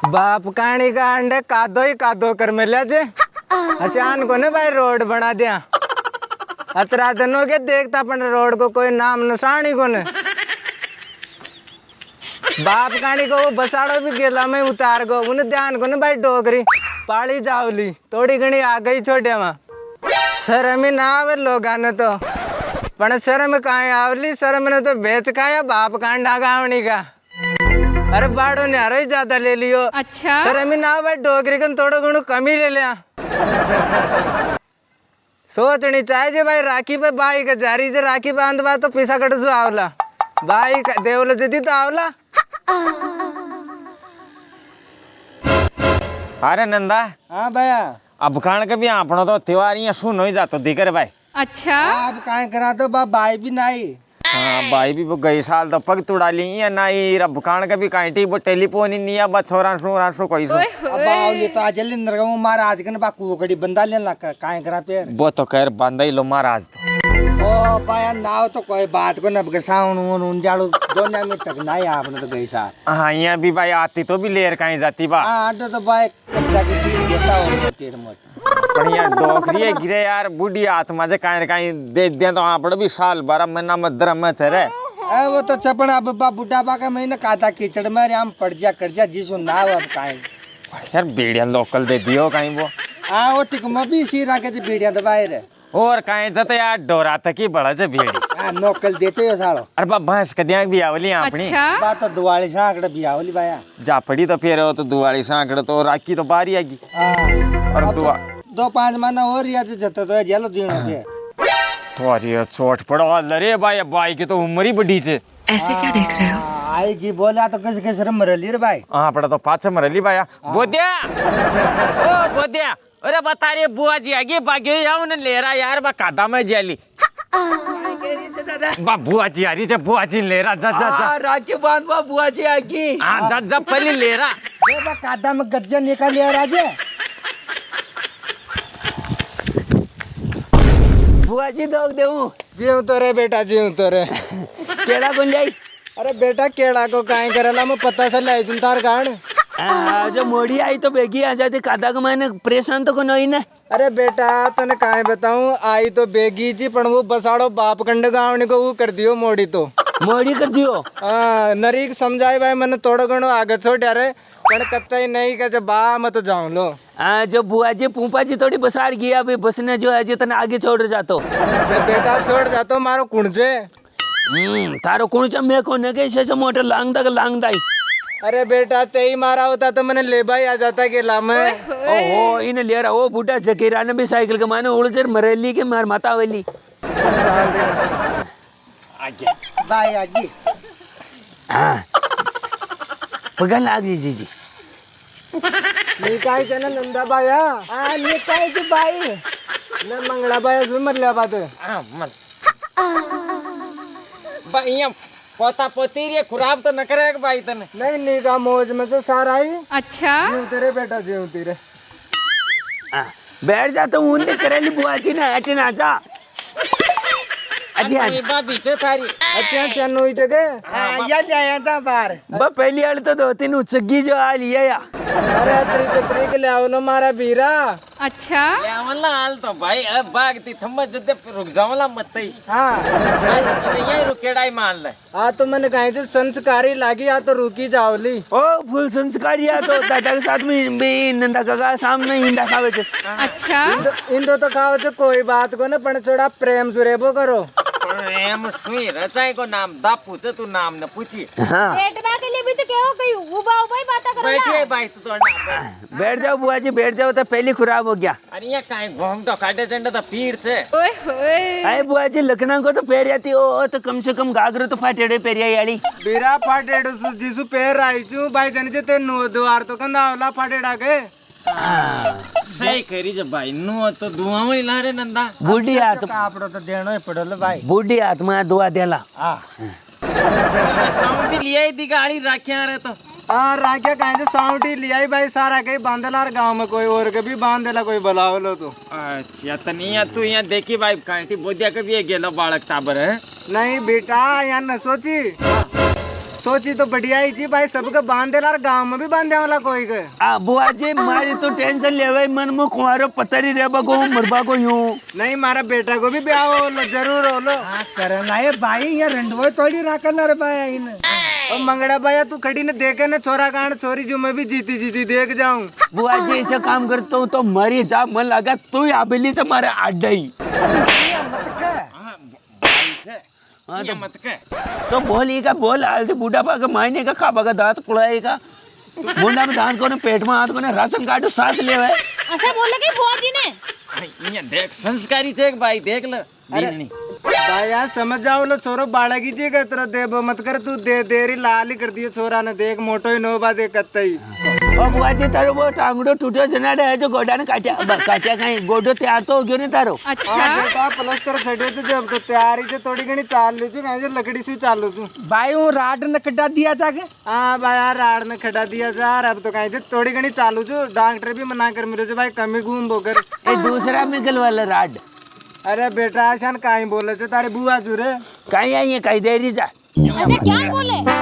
बाप कहानी का अंडे कादो ही कादो कर मिला जे अचान को ने भाई रोड बना दिया। अतरा दिनों के देखता अपन रोड को कोई नाम निशानी को ने। बाप कहानी को वो बसाड़ो भी गेला में उतार गो उन्हें ध्यान को ने भाई डोगरी पाड़ी जावली थोड़ी घनी आ गई छोटे माँ शर्म ही ना आवे लोगा ने तो पण शर्म कहाँ आवली शर्म ने तो बेच खाया बाप कांडा गावनी का। अरे बाड़ो ने ही ज्यादा ले लियो। अच्छा शर्म ही ना भाई डोगरी कन थोड़ा घणो कम ही ले लिया। सोचनी चाहिए भाई राखी पे भाई का जारी से राखी बांधवा तो पैसा कट सो आवला भाई देवल जदी तो आवला। अरे नंदा हाँ भैया अब खान के भी आपनो तो त्योहार यहाँ सुन हो ही जातो दिकर भाई। अच्छा आप कहाँ करा तो भाई भी नहीं। हाँ भाई भी वो गए साल तो पग तुड़ा ली या ना ये रब खान के भी कांटी वो टेलीफोन ही नहीं है बस छोरा कोई सो। अब बावली तो आज लिंदर का महाराज कन बाकू कड़ी बंदा लेना कहाँ करा पे वो तो खैर बंदा ही लो महाराज तो। ओ पाया नाव तो कोई बात को नब के साउन उन जाड़ो दोनों में तक नहीं आपने तो गई साल। हाँ यहाँ भी भाई आती तो भी लेर कहीं जाती बा। हाँ तो भाई कब्जा की पी देता हो तेरे मोट बढ़िया डोकरी गिरे यार बूढ़ी आत्मा से कहीं दे दिया तो आप भी साल 12 महीना में धर्म चरे। वो तो चपन अब बुढ़ा बा का महीना काता कीचड़ में आम पड़ जा कर जा जिसो नाव अब काहे यार बेड़िया लोकल दे दियो कहीं वो। हाँ वो टिकमा भी इसी रंग के बीड़िया दबाए रे और कहीं जाते यार डोरा तक ही बड़ा जे बेड़ी। हाँ नौकल देते हो सालो। अरे बा भैंस कदिया भी आवली अपनी। अच्छा बात तो दुआली सांकड़ भी आवली भाया जा पड़ी तो फिर तो दुआली सांकड़ तो राखी तो बारी आगी। हाँ और दुआ 2-5 महीना और रिया से जते तो जेलो दीनो से तो अरे चोट पड़ो अरे भाई की तो उम्र ही बड़ी से। ऐसे क्या देख रहे हो? आएगी बोला तो कैसे कैसे मरली रे भाई। हाँ पड़ा तो पाँच मरली भाया बोदिया ओ बोदिया अरे बता रहे बुआ जी आगे बागे जाओ ने ले रहा यार बा कादा में जाली बा बुआ जी आ रही है बुआ जी ले रहा जा जा जा राखी बांध बा बुआ जी आगी। हाँ जा जा पहले ले रहा ये बा कादा में गज्जा निकाल लिया राजे बुआ जी दोग देऊ जीव तो रे बेटा जीव तो रे केड़ा बन जाई। अरे बेटा केड़ा को काहे करला मैं पता से लाई तुम तार गान जो मोड़ी आई तो बेगी आ जाती कादा को मैंने परेशान तो को नहीं ना। अरे बेटा तने काहे बताऊं आई तो बेगी जी पण वो बसाड़ो बाप कंड गावने को वो कर दियो मोड़ी तो मोड़ी कर दियो। हाँ नरीक समझाए भाई मैंने थोड़ा घणो आगे छोड़ यारे पण कतई नहीं का जब बा मत जाऊं लो। जो बुआ जी पूपा जी थोड़ी बसार गया अभी बस ने जो है जो तना आगे छोड़ जातो तो बेटा छोड़ जातो मारो कुणजे तारो कौन सा मैं को नगे से मोटर लांग दाई। अरे बेटा ते ही मारा होता तो मैंने ले भाई आ जाता के लामे। ओहो इन ले रहा ओ बूढ़ा जकीरा ने भी साइकिल के माने उड़जर मरेली के मार माता वाली आगे भाई आगे। हाँ पगल आ गई जी निकाय से ना नंदा बाया हाँ निकाय के भाई ना मंगला बाया से मर लिया बात भाई पोता पोती रे खराब तो न करे भाई तने नहीं निका मौज में से सारा ही। अच्छा जीव तेरे बेटा जीव तेरे बैठ जा तो उन्हें करेली बुआ जी ना हटे ना जा अजी भाभी से थारी अच्छा चन्नू ही जगह या जाया था बाहर बा पहली वाली तो 2-3 उचगी जो आ लिया या। अरे तरीके ले आओ लो मारा बीरा। अच्छा या वाला हाल तो भाई अब भागती थम्मा जदे रुक जावला मत ही हाँ यही रुकेड़ाई मान ले आ तो मैंने कहीं से संस्कारी लागी आ तो रुकी जाओली। ओ फुल संस्कारी या तो दादा के साथ में भी नंदा काका सामने हिंदा खावे छे। अच्छा इन दो तो खाओ तो कोई बात को ना पण छोड़ा प्रेम सुरेबो करो। प्रेम सुई रचाई को नाम दा पूछे तू नाम न पूछी। हाँ बेटवा के लिए भी तो क्या कहीं उबा उबा ही बात करो बैठिए भाई तू तो बैठ जाओ बुआ जी बैठ जाओ तो पहले खराब हो गया। अरे ये काहे घोंग तो काटे चंडा तो पीड़ से ओए होए अरे बुआ जी लखनऊ को तो पैर आती ओ तो कम से कम गागरो तो फाटेड़े पैरिया याली बीरा फाटेड़ो जिसु पैर आई चू भाई जानी जे ते नो द्वार तो कंदा वाला फाटेड़ा के सही करी जब भाई नो तो दुआ ही ला रे नंदा बूढ़ी आत्मा कापड़ो तो देनो ही पड़ल भाई बूढ़ी आत्मा दुआ देला। हाँ साउंड लिया दी गाड़ी रखिया रे तो हाँ राख्या कहीं से साउंडी लिया भाई सारा कहीं बांधला गाँव में कोई और के भी बांध देला कोई बुलाओ लो तो। अच्छा तनिया तू यहाँ देखी भाई कांटी बोदिया के भी गेलो बालक टाबर है नहीं बेटा यहाँ न सोची सोची तो बढ़िया ही जी भाई, सबके बांध देना और गांव में भी बांधे वाला कोई के। बुआ जी मारी तो टेंशन लेवे मन में कुंवारो पता नहीं रे बको मरबा को यूं नहीं, मारा बेटा को भी ब्याह हो लो, जरूर हो लो। हाँ करना है भाई, ये रंडवो थोड़ी ना करना रे भाई इन। और मंगड़ा भैया तू खड़ी ने देखे ना छोरा कांड छोरी जो मैं भी जीती जीती देख जाऊं। बुआ जी ऐसा काम करता हूँ तो मरी जा, मन लगा तू आबेली से मारे आड्डा ही। मत का हाँ मत कह। तो बोलेगा बोल हाल से बूढ़ा का मायने का खाबा का दांत कुड़ाएगा मुंडा में दांत को ने पेट में हाथ को ने राशन कार्ड सांस ले है। ऐसा बोले कि बुआ जी ने। ये देख संस्कारी चेक भाई देख ले। अरे भाई समझ जाओ लो, छोरो बाड़गी जी का तरह देबो मत कर, तू देरी लाल ही कर दियो छोरा ने, देख मोटो ही नोबा दे कत्तई। ओ बुआ जी तारो वो टांगड़ो टूटो जनाडे है जो गोडा ने काटिया कहीं गोडो तैयार तो हो गयो ने तारो। अच्छा बेटा प्लस्तर छड़ियो तो जब तो तैयारी से थोड़ी घणी चाल लो कहीं जो लकड़ी से चालू छू भाई वो राड ने कटा दिया जाके। हाँ भाई यार राड ने खड़ा दिया जा, अब तो कहीं थोड़ी घणी चालू छू, डॉक्टर भी मना कर मिलो जो भाई कमी घूम बोकर। ए दूसरा मिगल वाला राड। अरे बेटा आशान काई बोले छे तारे बुआ जुरे कहीं आई है कहीं देरी जा। ऐसा क्या बोले?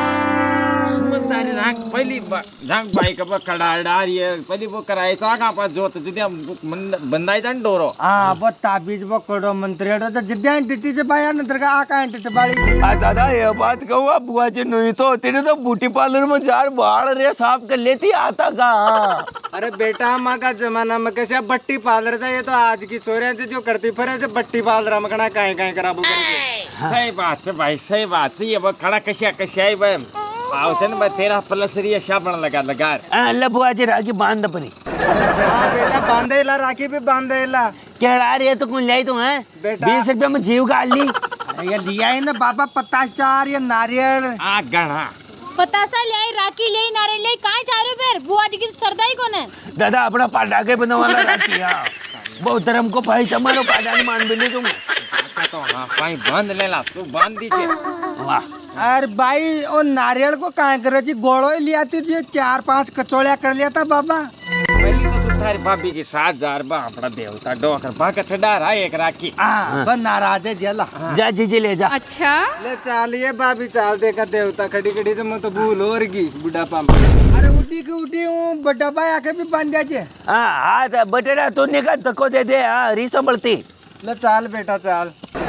समझदारी राख पहली झांक भाई का कड़ा डार ये पहली वो कराए चाका पास जोत जिद्या बंदाई जान डोरो। हाँ वो ताबीज वो कड़ो मंत्रेड़ो तो जिद्या टिटी से पाया नंतर का आका टिट बाड़ी। आ दादा ये बात कहूँ बुआ जी नहीं तो तेरे तो ब्यूटी पार्लर में जार बाढ़ रे साफ कर लेती आता का। अरे बेटा माँ का जमाना में कैसे बट्टी पार्लर था, ये तो आज की चोरियां जो करती फिर जो बट्टी पार्लर में कना काहे काहे कराबो करके। सही बात है भाई, सही बात है। ये वो खड़ा कशिया ही भाई आवचन भाई तेरा प्लसरी शाबण लगा अल्लाह बुआ जी राखी बांध अपनी। हाँ बेटा बांधेला राखी भी बांधेला। केड़ा रे तो कौन लाई तू है बेटा। 20 रुपया में जीव गाल ली। ये लिया है ना बाबा पताचार ये नारियल। आ गणा पतासा ले राखी ले नारियल ले काहे चाह रहे फिर? बुआ जी की सरदाई कौन है? दादा अपना पाडा के बना वाला राखी। हाँ बहुत धर्म को भाई समारो पाडा ने मान बिली तुम। तो हाँ भाई बांध लेला तू बांध दीजिए। वाह अरे भाई वो नारियल को कहाँ करे जी, गोड़ो ही लिया थी 4-5 कचौड़िया कर लिया था बाबा। पहली तो तू थारी भाभी की 7,000 बा अपना देवता डोकर भाग चढ़ा रहा एक राखी। हाँ बस नाराज है जेला। जा जीजी ले जा। अच्छा ले चालिए भाभी चाल देखा देवता खड़ी खड़ी तो मैं तो भूल हो रही बुढ़ापा में। अरे उठी हूँ बड़ा भाई आके भी बांध दिया जे। हाँ हाँ बटेरा तू निकाल धक्को दे दे। हाँ री संभलती। ले चाल बेटा चाल।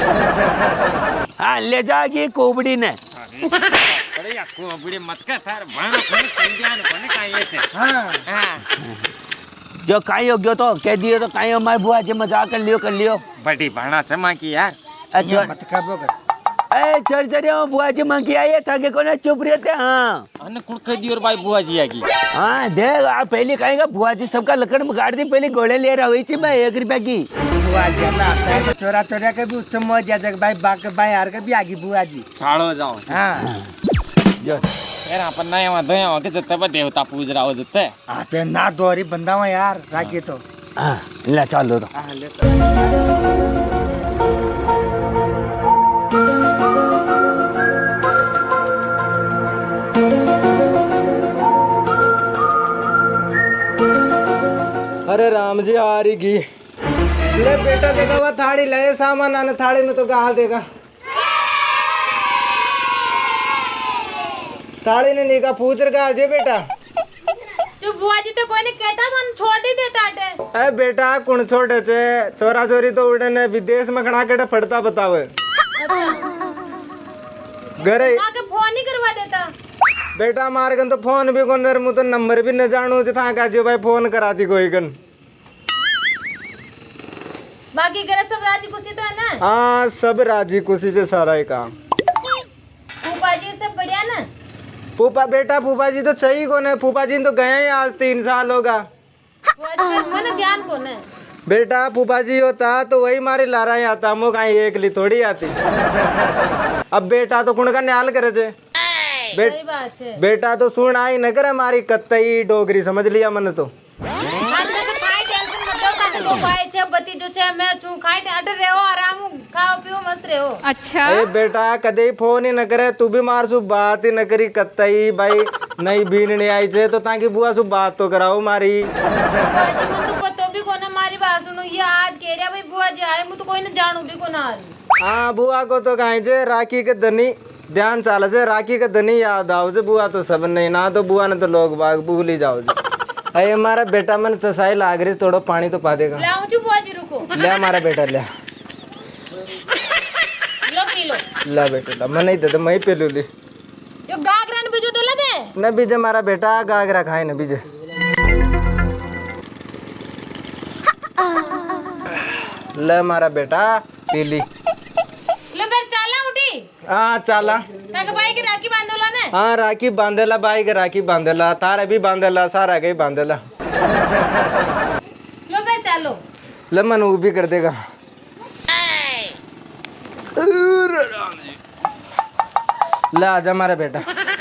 हाँ ले जागी कोबड़ी ने। अरे या कोबड़ी मत कर थार भाना कोने संज्ञान कोने काये से। हाँ हाँ जो काई हो गयो तो कह दियो तो काई हमारे बुआ जी मजाक कर लियो। बड़ी भाना समा की यार। अच्छा मत खाबो कर। ए चढ़ बुआ जी माँ की आई है थाके कोने चुप रहते। हाँ अन कुड़ कह दियो भाई बुआ जी आगी। हाँ देख आप पहले कहेगा बुआ जी सबका लकड़ में गाड़ दी, पहले गोले ले रहा हुई थी मैं 1 रुपया की। बुआ जी ना आता है तो चोरा के भी उससे मौज आ जाएगा भाई, बाक भाई हार के भी आगी बुआ जी। साड़ो जाओ हाँ जो यार अपन नया वहाँ दया वहाँ के जत्ते पर देवता पूज रहा हो जत्ते। आप ना दोरी बंदा हुआ यार राखी तो। हाँ ले चल दो तो। अरे राम जी आ रही घी ले बेटा देखा हुआ थाड़ी ले सामान आने थाड़ी में तो गाल देगा। थाड़ी ने निका पूछ रहा जे बेटा। जो बुआ जी तो कोई नहीं कहता मन छोड़ ही देता है। अरे बेटा कुण छोटे छे छोरा छोरी तो उड़े ने विदेश में खड़ा के फटता बतावे। अच्छा घरे आके फोन नहीं करवा देता। बेटा मार गन तो फोन भी कौन दर मुझे तो नंबर भी न जानू था का जो भाई फोन कराती कोई गन। बाकी घर सब राजी खुशी तो है ना? हाँ सब राजी खुशी से सारा ही काम। फूफा जी सब बढ़िया ना? फूफा बेटा फूफा जी तो सही कौन है, फूफा जी तो गए ही आज 3 साल होगा। बुआ जी फिर मन ध्यान कौन है? बेटा फूफा जी होता तो वही मारी लारा ही आता, मो कहीं एक ली थोड़ी आती। अब बेटा तो कुण का न्याल करे जे। सही बात है। बेटा तो सुन आई न करे मारी कत्तई डोगरी समझ लिया मन तो। आज तक खाई टेंशन मत लो, काटे को भाई छे बती जो छे मैं छु खाई अट रहो आराम खाओ पियो मस्त रहो। अच्छा ए बेटा कदे फोन ही न करे, तू भी मार सु बात ही न करी कत्तई भाई नई बीनने आई छे तो ताकि बुआ सु बात तो कराओ मारी। बुआ जी मन तो पतो भी कोने मारी बात सुनो, ये आज कह रहा भाई बुआ जी आए मु तो कोई न जानू भी को ना। हाँ बुआ को तो कहीं जे राखी के धनी ध्यान चाल से राखी का धनी याद आओ जे बुआ तो सब नहीं ना तो बुआ ने तो लोग बाग भूल ही जाओ जे। अरे हमारा बेटा मन तसाई लाग रही थोड़ा पानी तो पा देगा। लाऊं छू बुआ जी रुको। ले हमारा बेटा ले लो पी लो। ला बेटा ला मैं नहीं दे मैं पे लू ली जो गागरा ने बीजो देला दे। न बीजे हमारा बेटा गागरा खाए न बीजे। ले हमारा बेटा पी ली। लो फिर चाला उठी। हाँ चाला। ताके भाई की राखी बांधोला ने। हाँ राखी बांधेला भाई के राखी बांधेला तारा भी बांधेला सारा के बांधेला। लो फिर चालो। ले मन वो भी कर देगा। ले आजा हमारा बेटा।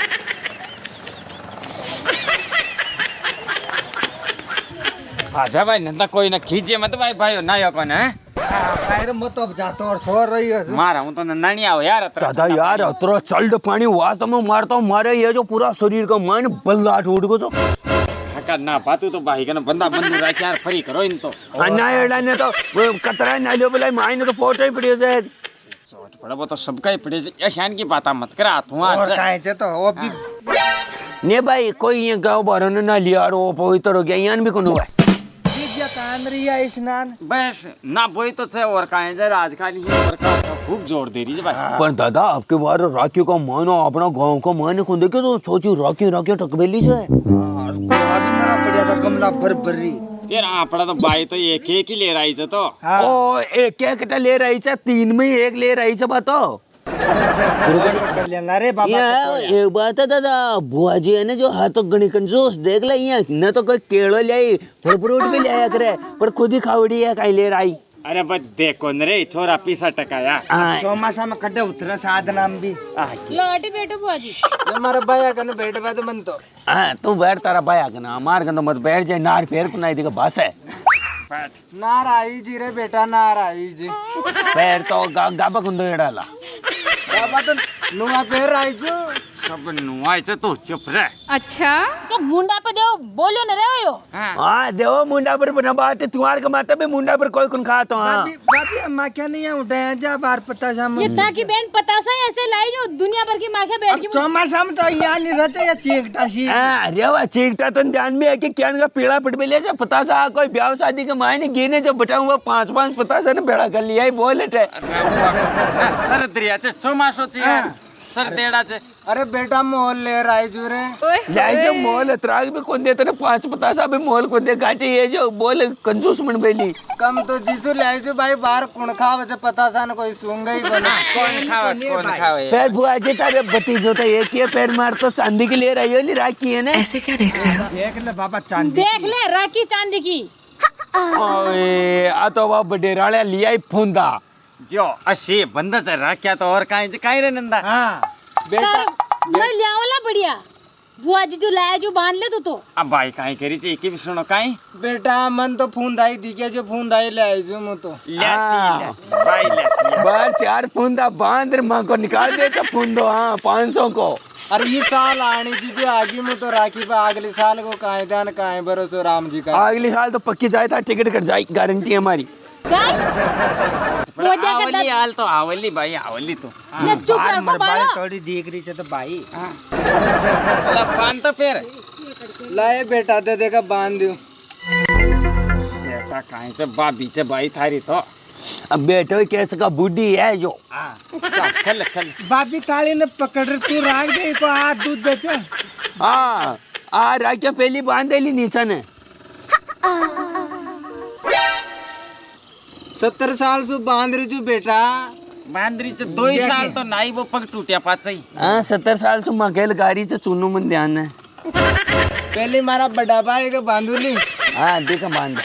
आजा भाई नंदा कोई ना खींचे मत भाई भाई ना यो कौन है पैर मत अब जातो और सो रही है। मारा हूं तो नंदा नहीं आओ यार अतरा। दादा यार अतरा चल्ड पानी वास्तव में मारता हूँ मारे ये जो पूरा शरीर का मन बल्ला उठ को तो हका ना पातू तो भाई का बंदा बंदू रख यार फ्री करो इन तो। अन्ना एड़ा ने तो वो कतरा नालियो बोला माई ने तो फोटो ही पड़ियो से चोट पड़ा वो तो सबका ही पड़े से शान की बात मत करा तू और आज काहे से तो वो भी ने भाई कोई ये गाँव बारो ने ना लिया और वो पवित्र हो गया यान भी कौन हुआ विद्या कान रही है स्नान। बस ना बोई तो छे और काहे जे आजकल ये और का खूब जोर दे रही है भाई। पर दादा आपके बार राखी का मानो अपना गांव का माने को देखे तो सोची राखी राखी टकबेली जो है और घोड़ा भी नरा पड़िया था गमला भर भरी। यार आपड़ा तो भाई तो एक एक ही ले रही है तो। ओ एक एक ले रही है 3 में 1 ले रही है बताओ कर लेना रे बाबा। एक बात है दादा बुआ जी है ना जो हाथों गणी कंजूस देख ले यहाँ न तो कोई केड़ो ले फल फ्रूट भी ले करे पर खुद ही खावड़ी है कहीं ले रही। अरे बस देखो न रे छोरा पीसा टकाया चौमासा में कटे उतरा साधना भी। लो अटी बैठो बुआ जी। हमारा भैया का न बैठ बा तो मन तो। हाँ तू बैठ तारा भाया का ना मार तो मत बैठ जाए नार पैर को नहीं देगा बस है नाराई जी रे बेटा नाराई जी। पैर तो गाबा कुंदो डाला बाबा तो नुआ पैर आई जो सब नुआई से तो चुप रह। अच्छा तो मुंडा पे देओ बोलो न रे यो। हाँ देवो मुंडा पर बना बात है तुम्हारे का माता भी मुंडा पर कोई कुन खाता हाँ बाबी अम्मा क्या नहीं है उठाया जा बार पता शाम ये था कि बहन पतासा ऐसे लाई जो दुनिया भर की माखिया बैठ के। चौमासा में तो यहाँ नहीं रहते या चीकटा सी। अरे वाह चीकता तो ध्यान में है कि क्या का पीड़ा पट में ले जा पता सा कोई ब्याह शादी के मायने गिने जब बटा हुआ 5-5 पता सा ने बेड़ा कर लिया ही बोल सर दरिया से चौमासो यार सर देड़ा से। अरे बेटा मोल ले राई जो रे लाई जो मोल त्राग भी कौन देते ना 5 पता सा भी मोल को दे गाचे ये जो बोल कंजूस मन बेली कम तो जिसु ले जो भाई बाहर कुण खावे से पता सा न कोई सूंगा ही बने। कौन खावे पैर बुआ जी तारे बत्ती जो तो एक ही पैर मार तो चांदी के लिए रही हो राखी है ना ऐसे क्या देख रहे हो? देख ले बाबा चांदी देख ले राखी चांदी की। ओए आ तो वह बडेराड़ा लिया ही फूंदा जो अशी बंदा चल रहा क्या तो और काहे रे नंदा। हाँ बेटा मैं लियावला बढ़िया बुआ जी जो लाया जो बांध ले तो। अब भाई काहे करी चे एक भी सुनो काहे बेटा मन तो फूंदाई दिखे जो फूंदाई ले आई जो मु तो लेती भाई लेती बार 4 फूंदा बांध माँ को निकाल दे तो फूंदो हाँ 500 को। अरे ये साल आनी जी जो आगे मु तो राखी पे अगले साल को काहे ध्यान काहे भरोसो राम जी का। अगले साल तो पक्की जाए था टिकट कट जाए गारंटी हमारी। आवली हाल तो आवली भाई आवली तो ने चुप रहो बाड़ा। थोड़ी देख रही है तो भाई अला पान तो फिर लाए बेटा दे देगा बांध दियो। बेटा काहे से बाबी से भाई थारी तो अब बेटो कैसे का बुढ़ी है जो चल चल बाबी ताली ने पकड़ रही तू राख दे को हाथ दूध देते। हाँ आ राख्या पहली बांध देली नीचा ने 70 साल से बांध रही जो बेटा बांदरी से 2 ही साल तो नाई वो पग टूटिया पाच ही। हाँ 70 साल से मकेल गाड़ी से चुनू मन ध्यान है पहले मारा बड़ा भाई के बांधुली। हाँ देखा बांध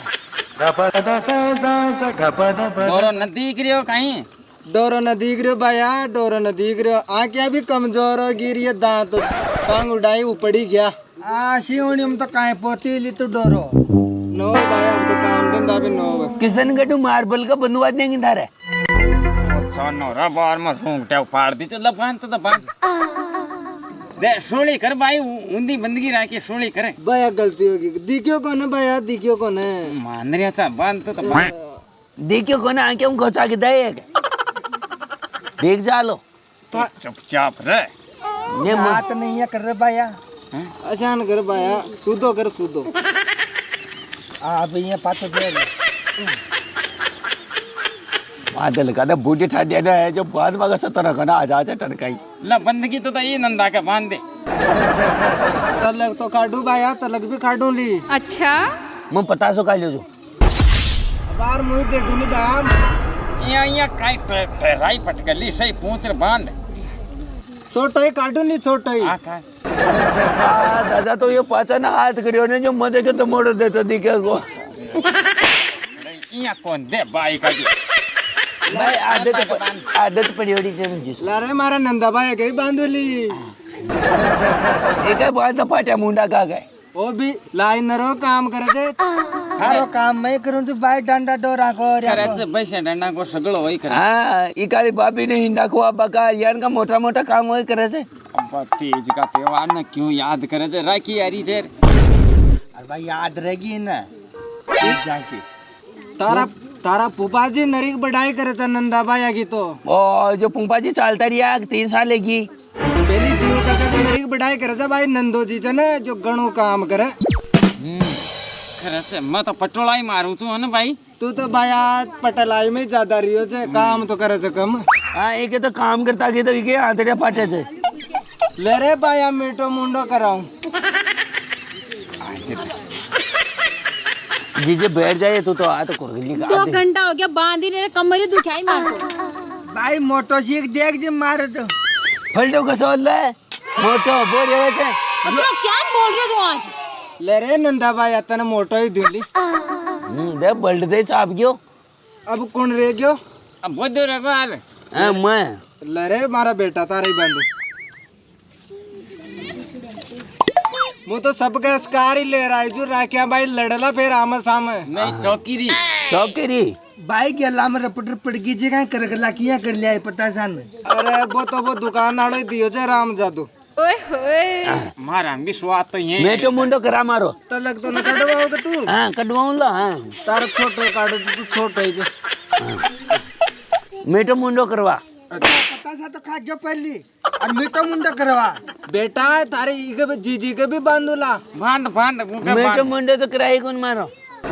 और नदी गिरियो कहीं डोरो न दिख रहे भैया डोरो न दिख रहे आँखें भी कमजोर हो गिरी दांत टांग उड़ाई उपड़ी गया। शिवनी में तो काहे पोती ली तू डोरो नो भाई अब तो काम धंधा भी नो किशन गड्ढू मार्बल का बंदूक देंगे थारे नोरा बार में रूंगटे उपाड़ दी चल बांध तो बांध दे सोली कर भाई उंदी बंदगी राखी सोली करे भैया गलती होगी दिखियो कौन है भैया दिखियो कौन है मान रिया चा बांध तो बांध देखियो कौन आके हम घोचा के दे देख जा लो चुपचाप रह। ने म- बात नहीं है कर रहे बाया अचान कर बाया सूदो कर सूदो अब ये पातो दे बादल का तो बूटी ठाडिया ना है जो बाद में सतर कना आजा टनकाई ला बंदगी तो ये नंदा का बांध दे। तलक तो काटू बाया तलक भी काटू ली अच्छा मैं 50 का ले जो बार मुझे दे दूनी बाया यहाँ काई राई पटकली सही पूछ बांध छोटा ही काटू ली छोटा ही आका दादा तो ये पाचा हाथ करियो ने जो मजे के तो मोड़ देता दिखे को यहाँ कौन दे बाई का भाई आदत पड़ी होड़ी समझी लारे मारा नंदा बाया के बांधू ली एक बात तो पाटा मुंडा का गए वो भी लाइन रो काम करे थे सारो काम मैं करूं तो बाय डंडा डोरा को करायचं पैसे डंडा को सगळं होई करा हाँ इकाली बाबी ने हिंडा को बका यार का मोटा मोटा काम होई करे से अब तेज का त्योहार ना क्यों याद करे से राखी यारी से अरे भाई याद रहेगी ना जाके तारा तारा पुपाजी नरीक बढ़ाई करे था नंदा बाया की तो ओ जो पुंपा जी चालता रिया 3 साल की पहली जीव चाचा तो नरीक बढ़ाई करे था भाई नंदो जी चा ना जो गणो काम करे खरंच मैं तो पटोला ही मारू छू ना भाई तू तो बाया पटलाई में ज्यादा रियो छे काम तो करे छे कम हाँ एक तो काम करता की तो एक आंतड़िया पाटे से ले रे बाया मीठो मुंडो कराऊं जीजे बैठ जाए तो आ तो कोरगली का 2 घंटा हो गया बांध ही रहे कमरे दुखाई मार को भाई मोटो सीख देख जे मारे तो फलटो का सोल है मोटो बोल रहे थे तो क्या बोल रहे हो आज ले रे नंदा बाया तने मोटो ही दिली दे बल्ट दे चाप गयो अब कौन रह गयो अब बहुत दूर रखो हाल हां मैं ले रे मारा बेटा तारा ही बांधू मु तो सबके स्कार ही ले रहा है जो राखिया भाई लड़ला फिर आम सामे नहीं चौकीरी चौकेरी भाई के लाम रपट पड़ गई जगह कर गला किया कर लिया पता सान अरे वो दुकान आड़ो ही दियो जे राम जादू ओए होए मारा विश्वास तो ये मैं तो मुंडो करा मारो तलक तो न कटवाओगे तू हाँ कटवाऊं ला हाँ तारा छोटे काटो तू छोटे ही जे मैं तो मुंडो करवा पता सा तो खा गयो पहली और मीठो मुंडा करवा बेटा तारे इके भी जीजी के भी बांधूला बांध बांध मुका मैं तो बांध मुंडो तो कराई कौन मारो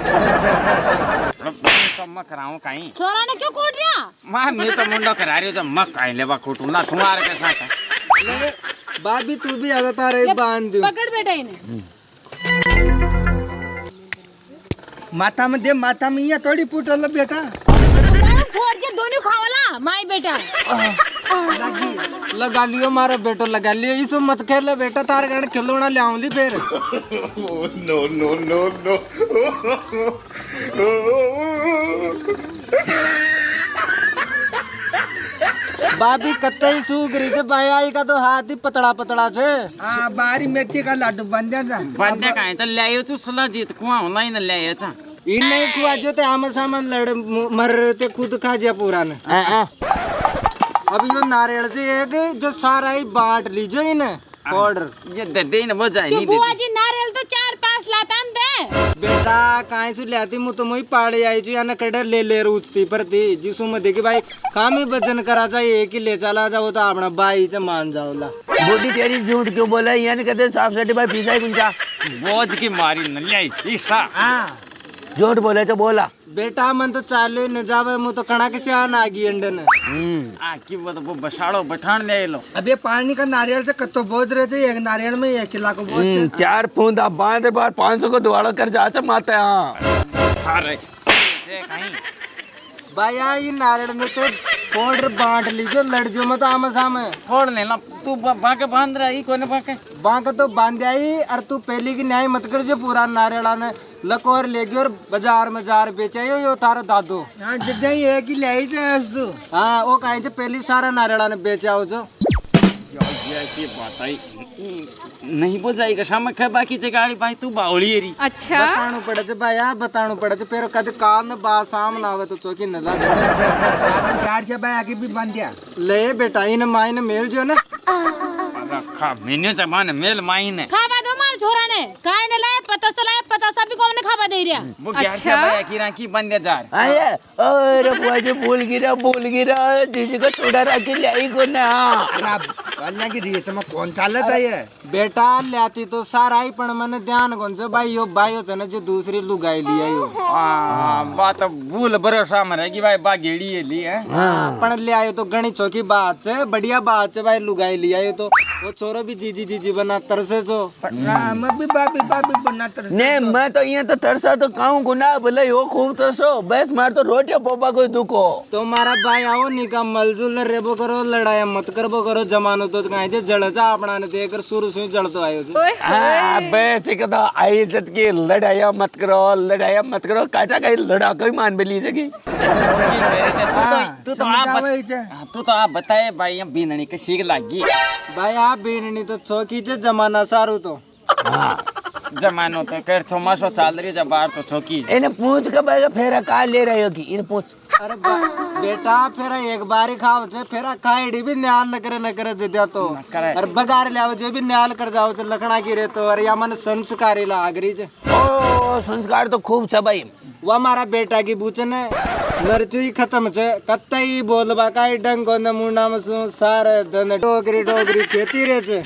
तो मैं कराऊं कहीं छोरा ने क्यों कूट दिया मैं तो मुंडो करा रही हूं मैं कहीं लेवा खोटू ना तुम्हारे के साथ ले भाभी तू भी आजा तारे ही बांध दू पकड़ बेटा इन्हें माथा में दे माथा में ये थोड़ी पुटल बेटा फोड़ जे दोनों खावला माई बेटा लगा लियो मारा बेटो लगा लियो इसो मत खेले बेटा तारे गण खिलौना ले आऊंगी फिर भाभी कत्ते सूख रही छे भाई आई का तो हाथ ही पतड़ा पतड़ा छे आ बारी मेथी का लाडू बन जा बंदे कहीं तो ले आयो तू सला जीत कुआ होला ही न ले आयो था इन नहीं खुआ जो ते आमर सामन लड़ मर ते खुद खा जा पूरा ने अब यो नारियल से एक जो सारा ही बांट लीजो इन ऑर्डर ये दे न बजाई नहीं बुआ दे जी नारियल तो 4-5 लाता दे बेटा काहे से लाती मु तो मोई पाड़े आई जो या न कड़र ले रूचती पर थी जिसु में देखी भाई कामी वजन करा चाहिए एक ही ले चला जाओ तो अपना भाई से मान जाओला बोटी तेरी झूठ क्यों बोला यानी कहते साफ सटी भाई पीसा ही कुंचा बोझ की मारी न ले आई ईसा झूठ बोले तो बोला बेटा मन तो चाले न जावे मु तो कणा के चान आ गई अंडन आ की वो बसाड़ो बठान ले लो अबे पानी का नारियल से कत्तो बोझ रहे थे एक नारियल में 1 किलो को बोझ 4 फूंदा बांधे बार 500 को दुआड़ा कर जा माता हाँ अरे से कहीं भाई ये नारियल में तो पाउडर बांट लीजो लड़ जो मत आम सामे फोड़ लेना तू बाके बांध रहा ही कोने बाके बांक तो बांध आई और तू पहली की न्याय मत कर जो पूरा नारियल ने लकोर ले गयो और बाजार में जार बेचे यो तारो दादो हां जगह एक ही ले आई थे तू हाँ वो कहीं से पहली सारा नारियल ने बेचा हो जो ऐसी बात आई नहीं बोझाई शाम में बाकी से गाड़ी भाई तू बावली एरी अच्छा बताणु पड़े छे भाया बताणु पड़े छे पेरो कद कान न बा साम ना आवे तो चौकी न लागे प्यार से भाई आगे भी बन गया ले बेटा इन माई ने मेल जो ना रखा मैंने जमान मेल माई ने खावा दो मार छोरा ने काहे ने लाए पता से भी को ने खावा दे रिया वो क्या अच्छा। भाई की राखी बंदे जार आये अरे बुआ जी भूल गिरा जीजी को थोड़ा रख के लाई को ना। अरे कन्या की रीत में कौन चालत है ये? बेटा लाती तो सारा ही पण मैंने ध्यान कौन से भाई यो भाई होता ना जो दूसरी लुगाई लिया यो बात भूल भरोसा में रहेगी भाई बा गेड़ी ये ली है। पण ले आयो तो घनी चौकी बात है, बढ़िया बात है भाई लुगाई लिया यो तो वो छोरो भी जीजी जीजी बना तरसे जो मैं भी बाबी बना तर ने मैं तो यहाँ तो तरसा तो काऊं गुना भले यो खूब तरसो बस मार तो रोटियां पोपा कोई दुखो। तो मारा भाई आओ निका मलजुल न रेबो करो लड़ाया मत करबो करो जमानो तो कहीं जे जड़ जा अपना ने देकर शुरू से जड़ तो आयो जी। बस तो आई इज्जत की लड़ाया मत करो काटा कहीं लड़ा कोई मान भी लीजिएगी। तू तो आप बताए भाई यहाँ बीननी के सीख लागी भाई आप बीननी तो चौकी जे जमाना सारू तो जमानो तो कर छोमासो चाल रही जब बाहर तो चौकी इन्हें पूछ के भाई फेरा का ले रहे हो कि इन्हें पूछ। अरे बेटा फिर एक बारी खाओ छे फिर खाईडी भी न्याल न करे जिद्या तो और बगार ले आओ जो भी न्याल कर जाओ छे लखना गिरे तो और या मन संस्कारी लागरी छे। ओ संस्कार तो खूब छे भाई। वो हमारा बेटा की बूचन है नरचु ही खत्म छे कत्तई बोलबा काई डंग को न मुंडा में सु सारे धन डोगरी खेती रे छे।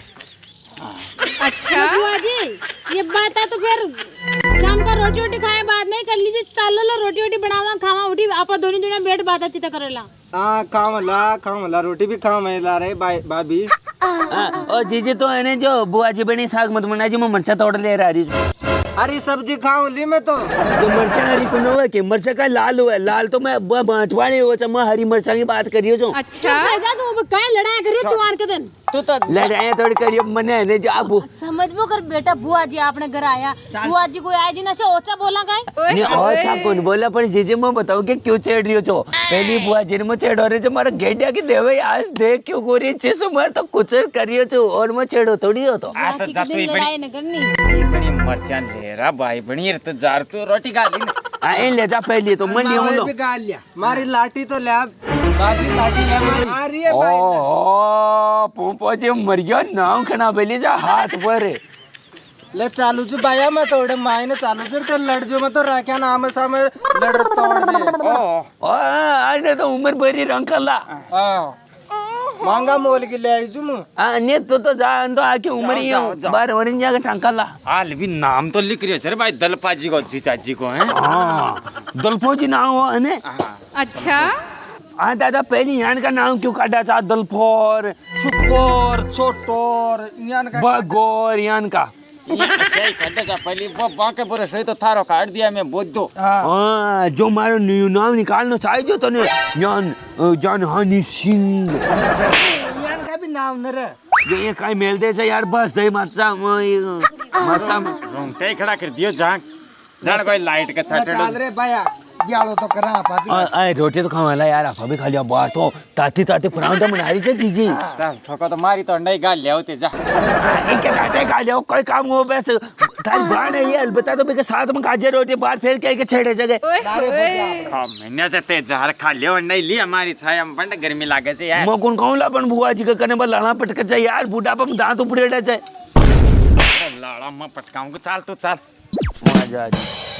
अच्छा बुआ जी ये बात है तो फिर शाम का रोटी वोटी खाए बाद नहीं कर लीजिए चालो लो रोटी वोटी बनावा खावा उठी आप दोनों जने बैठ बात अच्छी तरह करेला। हाँ खावला रोटी भी खावला रे भाभी। और जीजी तो है जो बुआ जी बनी साग मत मना जी मैं मरचा तोड़ ले रही हूँ। हरी सब्जी खाऊं ली मैं तो जो मरचा हरी को हुआ कि मरचा का लाल हुआ लाल तो मैं बांटवाने हो मैं हरी मरचा की बात करियो जो। अच्छा तू काय लड़ाई करियो त्योहार के दिन तू तो लड़ाई थोड़ी करियो मने ने जो आप समझबो कर बेटा बुआ जी आपने घर आया बुआ जी को आए जी ना से ओचा बोला काय ने अच्छा कौन बोला पर जीजी मैं बताओ कि क्यों छेड़ रही हो जो पहली बुआ जी ने मैं छेड़ रहे जो मारा गेडिया की देवे आज देख क्यों गोरी चीज मैं तो कुछ करियो जो और मैं छेड़ो थोड़ी हो तो जाति के दिन लड़ाई न करनी बड़ी मरचान ले रहा भाई बनी तो जार तू रोटी खा ली ना इन ले जा पहले तो मैं नहीं हूं भी गाल लिया मारी लाठी तो ले भाभी लाठी ले मारी आ रही है भाई ओ पोपो जी मर गया नाम खना बेली जा हाथ पर ले चालू जो बाया मैं तोड़े मायने चालू जो ते लड़ जो मैं तो राख्या नाम सामे लड़ तोड़ दे ओ आने तो उम्र भरी रंगला मांगा मोल की ले आई जुमु ने तो जा तो आके उम्र ही बार वरिन जाके टंकला हाल भी नाम तो लिख रही है भाई दलपाजी को जीजाजी को है। हां दलफौजी नाम हो ने। अच्छा दादा पहली यान का नाम क्यों काटा था दलफौर सुकोर छोटोर यान का बगोर यान का सही खड्डे जा पहली वो बाके पूरे सही तो थारो काट दिया मैं बोझ दो। हां जो मारो न्यू नाम निकालना चाहिए जो तने यान जान हनी सिंह यान का भी नाम न रे जो ये काई मेल दे यार बस दे माचा रोंगटे खड़ा कर दियो जान कोई लाइट का चाल छाटड़ रे भाया ब्यालो तो करा पापी आए रोटी तो खावाला यार आप भी खा लिया बाहर तो ताती परांठा बना रही थी जीजी चल छोको तो मारी तो नहीं गाल ले होते जा एक के काटे खा लिया कोई काम हो बस थारी बाण है ये बता तो मेरे साथ में काजे रोटी बाहर फेर के छेड़े जगह खा महीने से ते जहर खा लियो नहीं लिया हमारी छाया में बंद गर्मी लागे से यार मैं कौन कहूं लापन बुआ जी का कने बल लाना पटक जाए यार बुढ़ापा में दांत उपड़ेड़ा जाए लाड़ा मैं पटकाऊंगा चाल तो चाल मजा आ